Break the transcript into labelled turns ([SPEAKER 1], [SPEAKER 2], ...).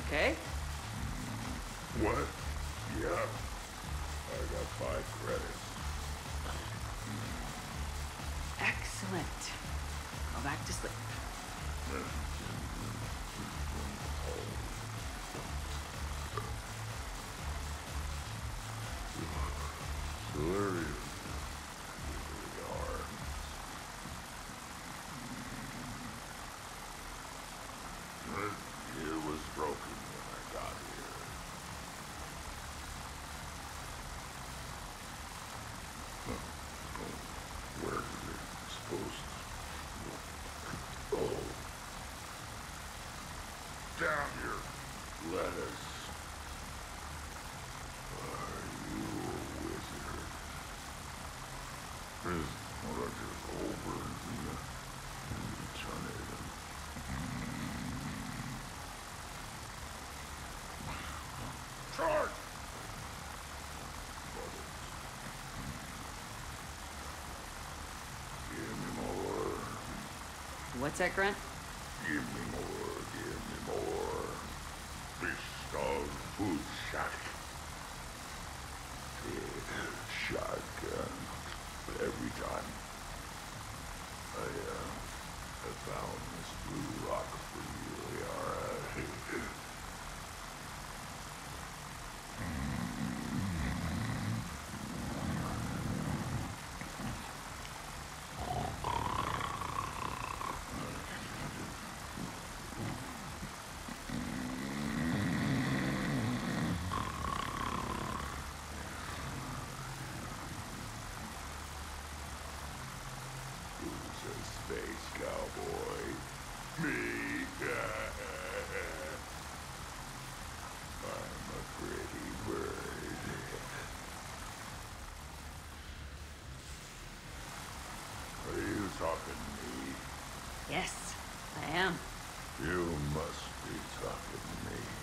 [SPEAKER 1] Okay.
[SPEAKER 2] What? Yeah. I got 5 credits.
[SPEAKER 1] Excellent. Go back to sleep.
[SPEAKER 2] So there he is. Here we are. It was broken when I got here. Where is it supposed to? Oh. Down here. Lettuce. Are you a wizard? Is what I just over and turn it in. Charge! Give me more.
[SPEAKER 1] What's that, Grunt?
[SPEAKER 2] Give me more. Give me more. Fish dog food shack. Shotgun. Every time I found this blue rock for you, alright. Who's a space cowboy? Me. I'm a pretty bird. Are you talking to me?
[SPEAKER 1] Yes, I am.
[SPEAKER 2] You must be talking to me.